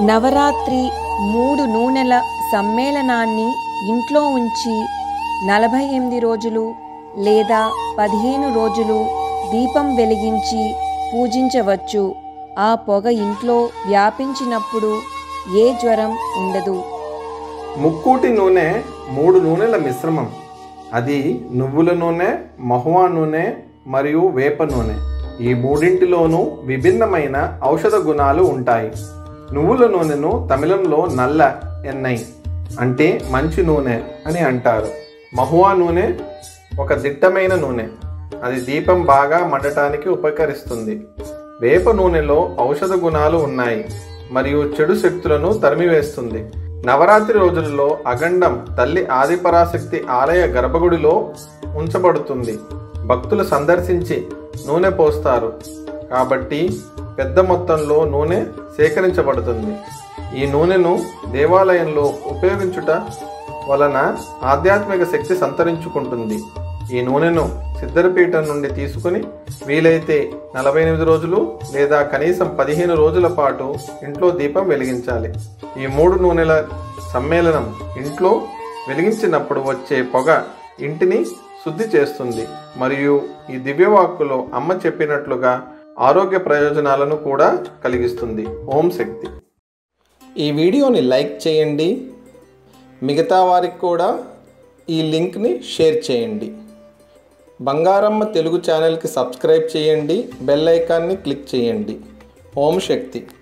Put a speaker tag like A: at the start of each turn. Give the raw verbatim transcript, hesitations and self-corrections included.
A: నవరాత్రి మూడు నూనెల సమ్మేళనాన్ని ఇంట్లో ఉంచి నలభై ఎనిమిది రోజులు లేదా పదిహేను రోజులు దీపం వెలిగించి పూజించవచ్చు. ఆ పొగ ఇంట్లో వ్యాపించినప్పుడు ఏ జ్వరం ఉండదు.
B: ముక్కోటి నూనె మూడు నూనెల మిశ్రమం. అది నువ్వుల నూనె, మహువా నూనె మరియు వేప నూనె. ఈ మూడింటిలోనూ విభిన్నమైన ఔషధ గుణాలు ఉంటాయి. నువ్వుల నూనెను తమిళంలో నల్ల ఎన్నై అంటే మంచి నూనె అని అంటారు. మహువా నూనె ఒక దిట్టమైన నూనె. అది దీపం బాగా మండటానికి ఉపకరిస్తుంది. వేప నూనెలో ఔషధ గుణాలు ఉన్నాయి మరియు చెడు శక్తులను తరిమివేస్తుంది. నవరాత్రి రోజులలో అగండం తల్లి ఆదిపరాశక్తి ఆలయ గర్భగుడిలో ఉంచబడుతుంది. భక్తులు సందర్శించి నూనె పోస్తారు కాబట్టి పెద్ద మొత్తంలో నూనె సేకరించబడుతుంది. ఈ నూనెను దేవాలయంలో ఉపయోగించుట వలన ఆధ్యాత్మిక శక్తి సంతరించుకుంటుంది. ఈ నూనెను సిద్ధరపీఠం నుండి తీసుకుని వీలైతే నలభై ఎనిమిది రోజులు లేదా కనీసం పదిహేను రోజుల పాటు ఇంట్లో దీపం వెలిగించాలి. ఈ మూడు నూనెల సమ్మేళనం ఇంట్లో వెలిగించినప్పుడు వచ్చే పొగ ఇంటిని శుద్ధి చేస్తుంది మరియు ఈ దివ్యవాక్కులో అమ్మ చెప్పినట్లుగా ఆరోగ్య ప్రయోజనాలను కూడా కలిగిస్తుంది. ఓం శక్తి. ఈ వీడియోని లైక్ చేయండి. మిగతా వారికి కూడా ఈ లింక్ని షేర్ చేయండి. బంగారమ్మ తెలుగు ఛానల్కి సబ్స్క్రైబ్ చేయండి. బెల్ ఐకాన్ని క్లిక్ చేయండి. ఓం శక్తి.